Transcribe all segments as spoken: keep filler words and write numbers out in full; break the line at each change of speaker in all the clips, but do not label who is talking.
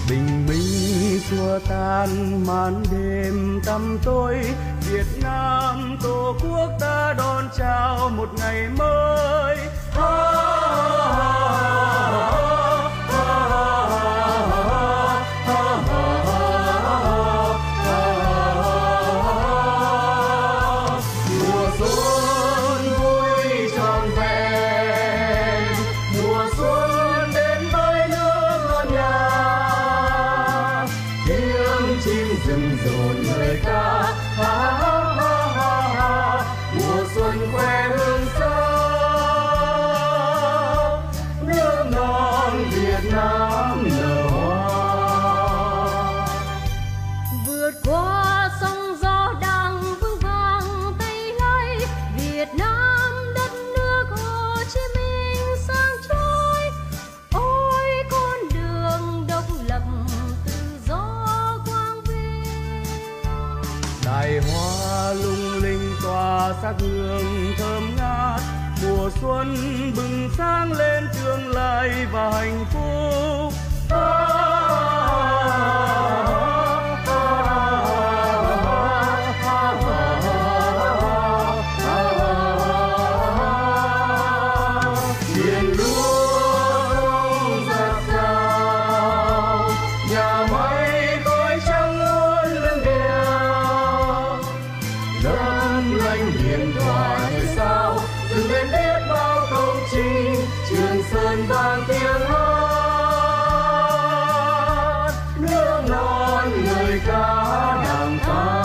bình minh xua tan màn đêm tăm tối. Việt Nam tổ quốc ta đón chào một ngày mới. Mùa xuân vui trọn vẹn, mùa xuân đến với nước non nhà. Tiếng chim rừng rộn lời ca, ha ha ha ha ha. Mùa xuân khoe hương sắc, nước non Việt Nam nở hoa.
Vượt qua sóng gió đang vững vàng tay lái, Việt Nam đất nước Hồ Chí Minh sang trôi. Ôi con đường độc lập tự do quang vinh.
Đài hoa lung linh tỏa sắc hương thơm ngát. Mùa xuân bừng sáng lên tương lai và hạnh phúc. Biển luôn giạt rào, nhà máy khói trắng muôn lưng đèo. Lấp lánh hiền hòa trời sao, dừng lên biết bao công trình. Trường Sơn vang tiếng hát, nước non người ca đàng ca.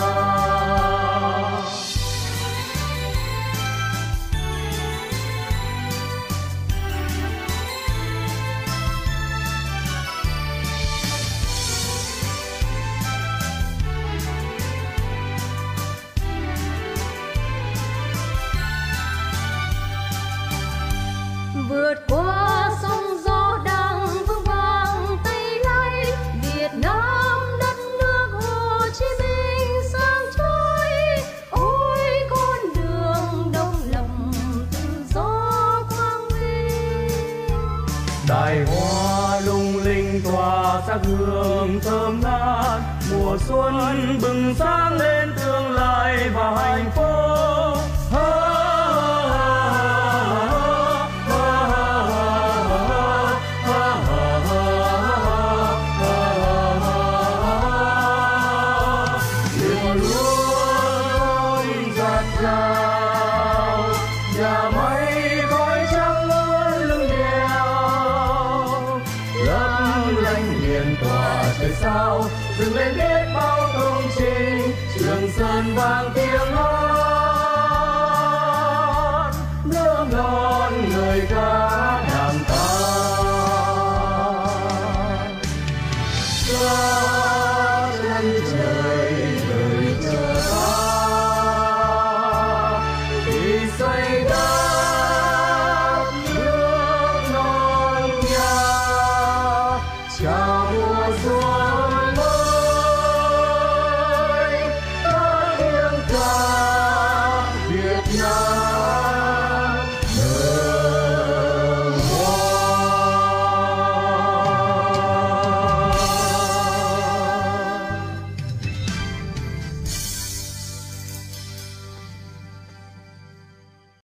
Vượt qua sóng gió đang vững vàng tay lái, Việt Nam đất nước Hồ Chí Minh sang trôi. Ôi con đường độc lập tự do quang vinh.
Đài hoa lung linh tỏa sắc hương thơm ngát. Mùa xuân bừng sáng lên tương lai và hạnh phúc. Nhà máy khói trắng muôn lưng đèo, lấp lánh hiền tỏa trời sao, dừng lên biết bao công trình. Trường Sơn vang tiếng hát, nước non người ca đàn ca.